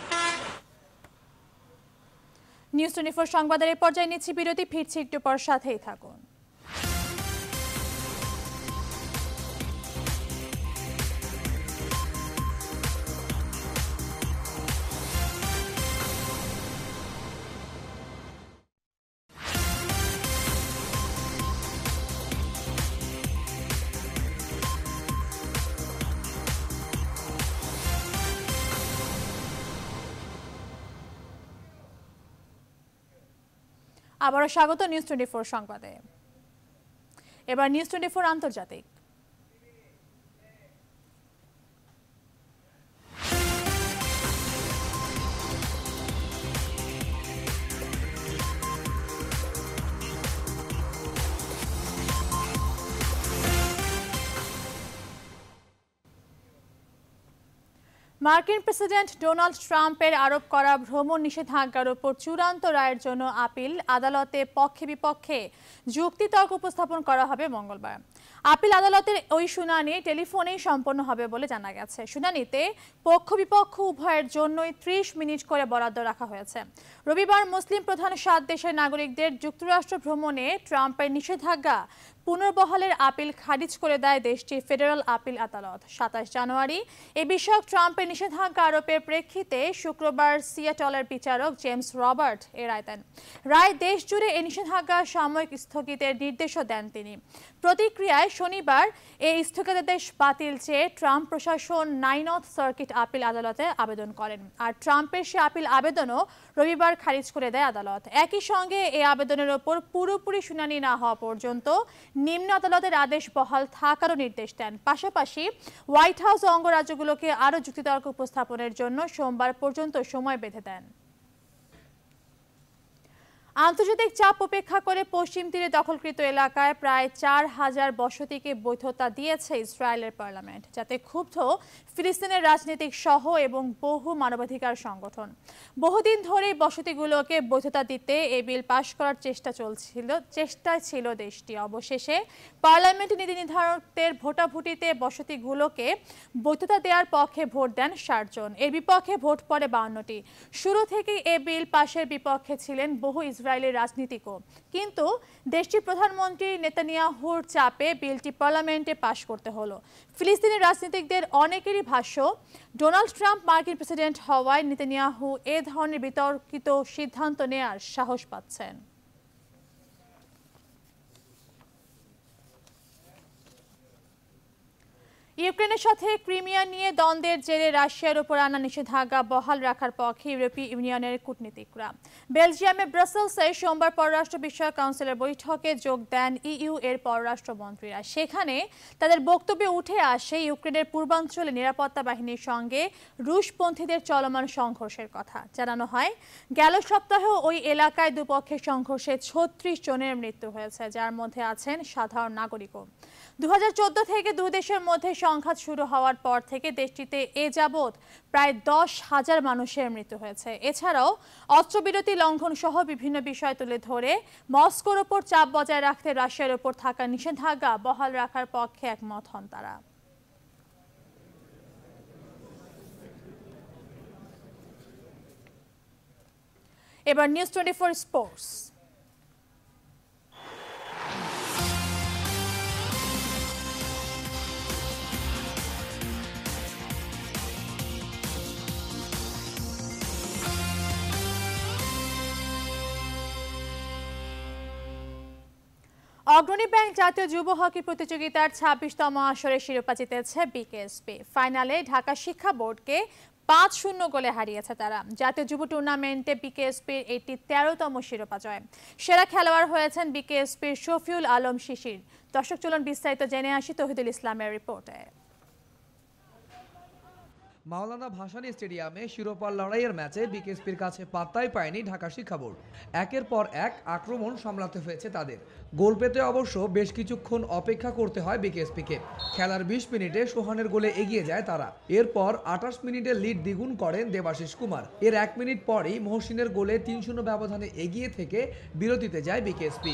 নিউজ 24 সংবাদের এই পর্যায়ে নিচ্ছি বিরতি, ফিরছি একটু পর, সাথেই থাকুন। আবারও স্বাগত নিউজ 24 সংবাদে। এবার নিউজ 24 আন্তর্জাতিক। মার্কিন প্রেসিডেন্ট ডোনাল্ড ট্রাম্পের আরোপ করা ভ্রমণ নিষেধাজ্ঞার উপর চূড়ান্ত রায়ের জন্য আপিল আদালতে পক্ষে বিপক্ষে যুক্তিতর্ক উপস্থাপন করা হবে মঙ্গলবার। আপিল আদালতের ওই শুনানি টেলিফোনেই সম্পন্ন হবে বলে জানা গেছে। শুনানিতে পক্ষ বিপক্ষ উভয়ের জন্যই 30 মিনিট করে বরাদ্দ রাখা হয়েছে। রবিবার মুসলিম প্রধান 7 দেশের নাগরিকদের যুক্তরাষ্ট্র ভ্রমণে ট্রাম্পের নিষেধাজ্ঞা পুনর্বহালের আপিল খারিজ করে দেয় দেশটির ফেডারেল আপিল আদালত। 27 জানুয়ারি এ বিষয়ক ট্রাম্পের নিষেধাজ্ঞা আরোপের প্রেক্ষিতে শুক্রবার সিয়াটলের বিচারক জেমস রবার্ট এ রায় দেন। রায় দেশ জুড়ে এই নিষেধাজ্ঞা সাময়িক স্থগিতের নির্দেশও দেন তিনি। প্রতিক্রিয়ায় শনিবার এই স্থগিতাদেশ বাতিল চেয়ে ট্রাম্প প্রশাসন 9th সার্কিট আপিল আদালতে আবেদন করেন। আর ট্রাম্পের সে আপিল আবেদনও রবিবার খারিজ করে দেয় আদালত। একই সঙ্গে এই আবেদনের ওপর পুরোপুরি শুনানি না হওয়া পর্যন্ত নিম্ন আদালতের আদেশ বহাল থাকারও নির্দেশ দেন। পাশাপাশি হোয়াইট হাউস অঙ্গরাজ্যগুলোকে আরও যুক্তিতর্ক উপস্থাপনের জন্য সোমবার পর্যন্ত সময় বেঁধে দেন। আন্তর্জাতিক চাপ উপেক্ষা করে পশ্চিম তীরে দখলকৃত এলাকায় প্রায় 4000 বসতিকে বৈধতা দিয়েছে ইসরায়েলের পার্লামেন্ট, যাতে ক্ষুব্ধ ফিলিস্তিনের রাজনৈতিক সহ এবং বহু মানবাধিকার সংগঠন। বহুদিন ধরেই বসতিগুলোকে বৈধতা দিতে এই বিল পাশ করার চেষ্টায় ছিল দেশটি। অবশেষে পার্লামেন্ট নীতি নির্ধারকদের ভোটাভুটিতে বসতিগুলোকে বৈধতা দেওয়ার পক্ষে ভোট দেন 60 জন। এর বিপক্ষে ভোট পড়ে 52টি। শুরু থেকেই এই বিল পাশের বিপক্ষে ছিলেন বহু ইসরায়েলি রাজনীতিকও, কিন্তু দেশটির প্রধানমন্ত্রী নেতানিয়াহুর চাপে বিলটি পার্লামেন্টে পাশ করতে হলো। ফিলিস্তিনি রাজনীতিকদের অনেকেরই ভাষ্য, ডোনাল্ড ট্রাম্প মার্কিন প্রেসিডেন্ট হওয়ায় নেতানিয়াহু এ ধরনের বিতর্কিত সিদ্ধান্ত নেয়ার সাহস পাচ্ছেন। ইউক্রেনের সাথে ক্রিমিয়া নিয়ে দ্বন্দ্বের জেরে রাশিয়ার উপর আনা নিষেধাজ্ঞা বহাল রাখার পক্ষে ইউরোপীয় ইউনিয়নের কূটনীতিকরা বেলজিয়ামে ব্রাসেলসে সোমবার পররাষ্ট্র বিষয়ক কাউন্সিলের বৈঠকে যোগ দেন ইইউ এর পররাষ্ট্রমন্ত্রীরা। সেখানে তাদের বক্তব্যে উঠে আসে ইউক্রেনের পূর্বাঞ্চলে নিরাপত্তা বাহিনীর সঙ্গে রুশপন্থীদের চলমান সংঘর্ষের কথা। জানানো হয়, গেল সপ্তাহেও ওই এলাকায় দুপক্ষের সংঘর্ষে 36 জনের মৃত্যু হয়েছে, যার মধ্যে আছেন সাধারণ নাগরিকও। 2014 থেকে দুই দেশের মধ্যে সংঘাত শুরু হওয়ার পর থেকে দেশটিতে এ যাবৎ প্রায় 10,000 মানুষের মৃত্যু হয়েছে। এছাড়াও অস্ত্রবিরতি লঙ্ঘন সহ বিভিন্ন বিষয় তুলে ধরে মস্কোর ওপর চাপ বজায় রাখতে রাশিয়ার ওপর থাকা নিষেধাজ্ঞা বহাল রাখার পক্ষে একমত হন তারা। এবার নিউজ 24 স্পোর্টস। অগ্রণী ব্যাংক জাতীয় যুব হকি প্রতিযোগিতার ২৬তম আসরে শিরোপা জিতেছে বিকেএসপি। ফাইনালে ঢাকা শিক্ষা বোর্ডকে ৫-০ গোলে হারিয়েছে তারা। জাতীয় যুব টুর্নামেন্টে বিকেএসপির এটি ১৩তম শিরোপা জয়। সেরা খেলোয়াড় হয়েছেন বিকেএসপির শফিউল আলম শিশির। দর্শক চলুন বিস্তারিত জেনে আসি তৌহিদুল ইসলামের রিপোর্টে। মাওলানা ভাসানী স্টেডিয়ামে শিরোপার লড়াইয়ের ম্যাচে বিকেএসপির কাছে পাত্তাই পায়নি ঢাকা শিক্ষা বোর্ড। একের পর এক আক্রমণ সামলাতে হয়েছে তাদের। গোল পেতে অবশ্য বেশ কিছুক্ষণ অপেক্ষা করতে হয় বিকেএসপিকে। খেলার ২০ মিনিটে সোহানের গোলে এগিয়ে যায় তারা। এরপর ২৮ মিনিটে লিড দ্বিগুণ করেন দেবাশিস কুমার। এর ১ মিনিট পরই মহসিনের গোলে ৩-০ ব্যবধানে এগিয়ে থেকে বিরতিতে যায় বিকেএসপি।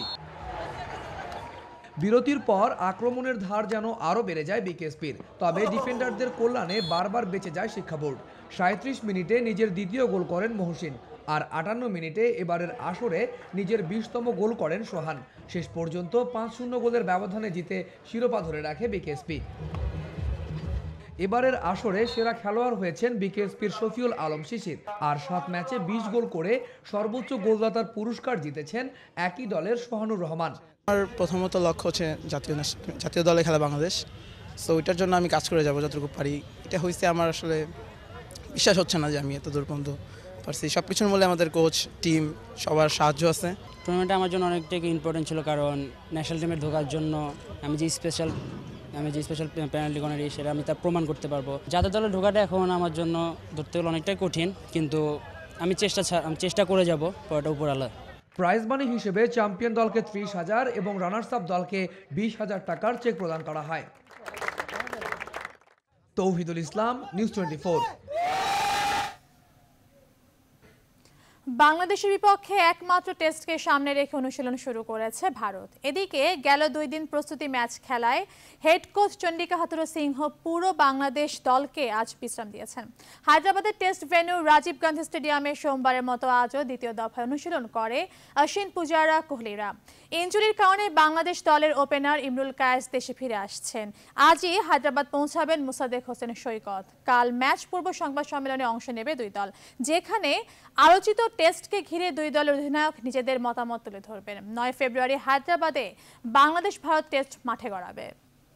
বিরতির পর আক্রমণের ধার যেন আরও বেড়ে যায় বিকেএসপির। তবে ডিফেন্ডারদের কল্যাণে বারবার বেঁচে যায় শিক্ষা বোর্ড। ৩৭ মিনিটে নিজের দ্বিতীয় গোল করেন মহসিন, আর ৫৮ মিনিটে এবারের আসরে নিজের ২০তম গোল করেন সোহান। শেষ পর্যন্ত ৫-০ গোলের ব্যবধানে জিতে শিরোপা ধরে রাখে বিকেএসপি। এবারের আসরে সেরা খেলোয়াড় হয়েছেন বিকেএসপির শফিউল আলম শিশির, আর ৭ ম্যাচে ২০ গোল করে সর্বোচ্চ গোলদাতার পুরস্কার জিতেছেন একই দলের সোহানুর রহমান। আমার প্রথমত লক্ষ্য হচ্ছে জাতীয় দলে খেলা বাংলাদেশ। সো ওইটার জন্য আমি কাজ করে যাব যতটুকু পারি। এটা হয়েছে আমার আসলে বিশ্বাস হচ্ছে না যে আমি এত দূর পর্যন্ত পারছি। সব কিছুর মূলে আমাদের কোচ, টিম, সবার সাহায্য আছে। টুর্নামেন্টটা আমার জন্য অনেকটাই ইম্পর্টেন্ট ছিল, কারণ ন্যাশনাল টিমে ঢোকার জন্য আমি যে স্পেশাল পেনাল্টি কর্নারি সেটা আমি তা প্রমাণ করতে পারবো। জাতীয় দলে ঢোকাটা এখন আমার জন্য ধরতে গেলে অনেকটাই কঠিন, কিন্তু আমি চেষ্টা করে যাব পরেটা উপরালা। প্রাইজ মানি হিসেবে চ্যাম্পিয়ন দলকে ৩০,০০০ এবং রানার্স আপ দলকে ২০,০০০ টাকার চেক প্রদান করা হয়। তৌহিদুল ইসলাম, নিউজ 24। বাংলাদেশের বিপক্ষে একমাত্র টেস্টকে সামনে রেখে অনুশীলন শুরু করেছে ভারত। এদিকে গেল ২ দিন প্রস্তুতি ম্যাচ খেলায় head coach Chandika Hathurusingha পুরো বাংলাদেশ দলকে আজ বিশ্রাম দিয়েছেন। হায়দ্রাবাদের টেস্ট ভেন্যু রাজীব গান্ধী স্টেডিয়ামে সোমবারের মতো আজও দ্বিতীয় দফায় অনুশীলন করে অশ্বিন, পূজারা, কোহলিরা। ইনজুরির কারণে বাংলাদেশ দলের ওপেনার ইমরুল কায়েস দেশে ফিরে আসছেন। আজই হায়দ্রাবাদ পৌঁছাবেন মুসাদ্দেক হোসেন সৈকত। কাল ম্যাচ পূর্ব সংবাদ সম্মেলনে অংশ নেবে দুই দল, যেখানে আলোচিত টেস্টকে ঘিরে দুই দলের অধিনায়ক নিজেদের মতামত তুলে ধরবেন। ৯ ফেব্রুয়ারি হায়দ্রাবাদে বাংলাদেশ ভারত টেস্ট মাঠে গড়াবে।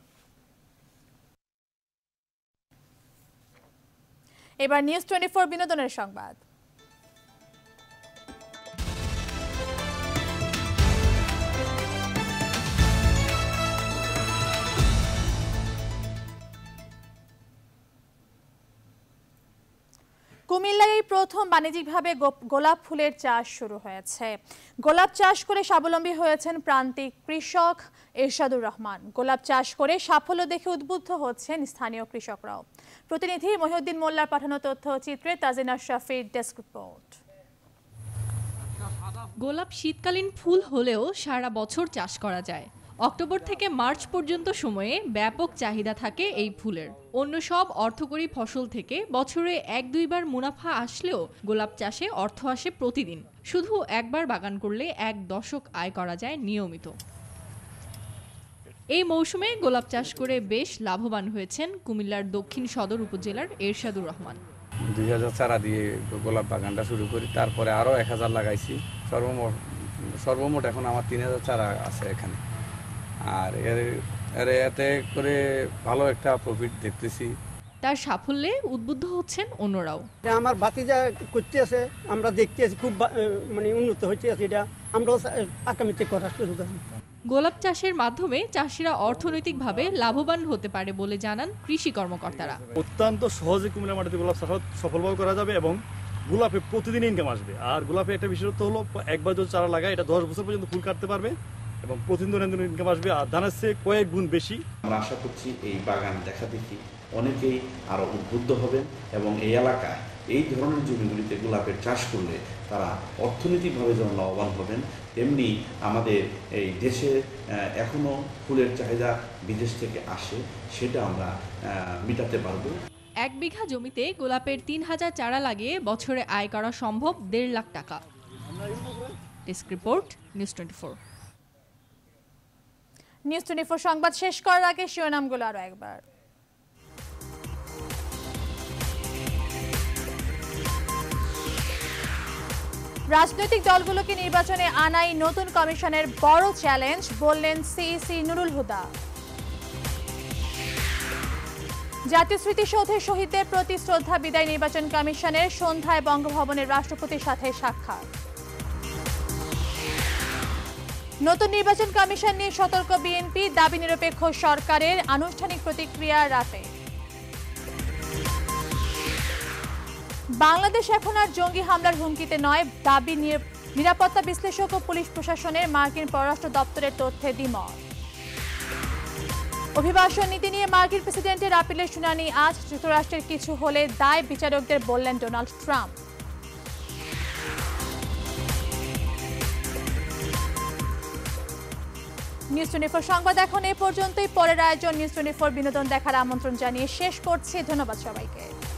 এবার নিউজ 24 বিনোদনের সংবাদ। কুমিল্লায় এই প্রথম বাণিজ্যিকভাবে গোলাপ ফুলের চাষ শুরু হয়েছে। গোলাপ চাষ করে স্বাবলম্বী হয়েছেন প্রান্তিক কৃষক এরশাদুর রহমান। গোলাপ চাষ করে সাফল্য দেখে উদ্বুদ্ধ হচ্ছেন স্থানীয় কৃষকরাও। প্রতিনিধি মহিউদ্দিন মোল্লার পাঠানো তথ্যচিত্রে তাজিনা শফির ডেস্ক রিপোর্ট। গোলাপ শীতকালীন ফুল হলেও সারা বছর চাষ করা যায়। অক্টোবর থেকে মার্চ পর্যন্ত সময়ে ব্যাপক চাহিদা থাকে এই ফুলের। অন্য সব অর্থকরী ফসল থেকে বছরে ১-২ বার মুনাফা আসলেও গোলাপ চাষে অর্থ আসে প্রতিদিন। শুধু একবার বাগান করলে ১ দশক আয় করা যায় নিয়মিত। এই মৌসুমে গোলাপ চাষ করে বেশ লাভবান হয়েছেন কুমিল্লার দক্ষিণ সদর উপজেলার এরশাদুর রহমান। ২০০০ চারা দিয়ে গোলাপ বাগানটা শুরু করি, তারপরে আরও ১,০০০ লাগাইছি। সর্বমোট এখন আমার ৩,০০০ চারা আছে এখানে। আর এতে করে ভালো একটা প্রফিট দেখতেছি। তার সাফল্যে উদ্বুদ্ধ হচ্ছেন অন্যরাও। আমার ভাতিজা করতে আছে, আমরা দেখতে আছি খুব উন্নত হচ্ছে, এটা আমরা আগামীতে করা শুরু করব। গোলাপ চাষের মাধ্যমে চাষিরা অর্থনৈতিকভাবে লাভবান হতে পারে বলে জানান কৃষি কর্মকর্তারা। অত্যন্ত সহজে কুমিল্লা মাটিতে গোলাপ চাষ সফলভাবে করা যাবে এবং গোলাপে প্রতিদিন ইনকাম আসবে। আর গোলাপে একটা বিশেষত্ব হলো একবার যদি চারা লাগায় এটা ১০ বছর পর্যন্ত ফুল কাটতে পারবে এবং প্রতিদিন ইনকাম আসবে, আর ধানের চেয়ে কয়েক গুণ বেশি। আমরা আশা করছি এই বাগান দেখা দেখি অনেকেই আরো উদ্বুদ্ধ হবেন এবং এই এলাকায় এই ধরনের জমিগুলিতে গোলাপের চাষ করলে তারা অর্থনৈতিকভাবে যেমন লাভবান হবেন, তেমনি আমাদের এই দেশে এখনো ফুলের চাহিদা বিদেশ থেকে আসে, সেটা আমরা মেটাতে পারবো। ১ বিঘা জমিতে গোলাপের ৩,০০০ চারা লাগিয়ে বছরে আয় করা সম্ভব ১.৫ লাখ টাকা। Desk report news 24। নিউজ 24 সংবাদ শেষ করার আগে শিরোনামগুলো আরো একবার। রাজনৈতিক দলগুলোকে নির্বাচনে আনাই নতুন কমিশনের বড় চ্যালেঞ্জ বললেন সিইসি নুরুল হুদা। জাতীয় স্মৃতিসৌধে শহীদদের প্রতি শ্রদ্ধা বিদায় নির্বাচন কমিশনের, সন্ধ্যায় বঙ্গভবনের রাষ্ট্রপতির সাথে সাক্ষাৎ। নতুন নির্বাচন কমিশন নিয়ে সতর্ক বিএনপি, দাবি নিরপেক্ষ সরকারের, আনুষ্ঠানিক প্রতিক্রিয়া রাতে। বাংলাদেশ এখন আর জঙ্গি হামলার হুমকিতে নয়, দাবি নিরাপত্তা বিশ্লেষক ও পুলিশ প্রশাসনের, মার্কিন পররাষ্ট্র দপ্তরের তথ্যে দ্বিমত। অভিবাসন নীতি নিয়ে মার্কিন প্রেসিডেন্টের আপিলের শুনানি আজ, যুক্তরাষ্ট্রের কিছু হলে দায় বিচারকদের বললেন ডোনাল্ড ট্রাম্প। নিউজ 24 সংবাদ এখন এই পর্যন্তই। পরের আয়োজন নিউজ 24 বিনোদন দেখার আমন্ত্রণ জানিয়ে শেষ করছি। ধন্যবাদ সবাইকে।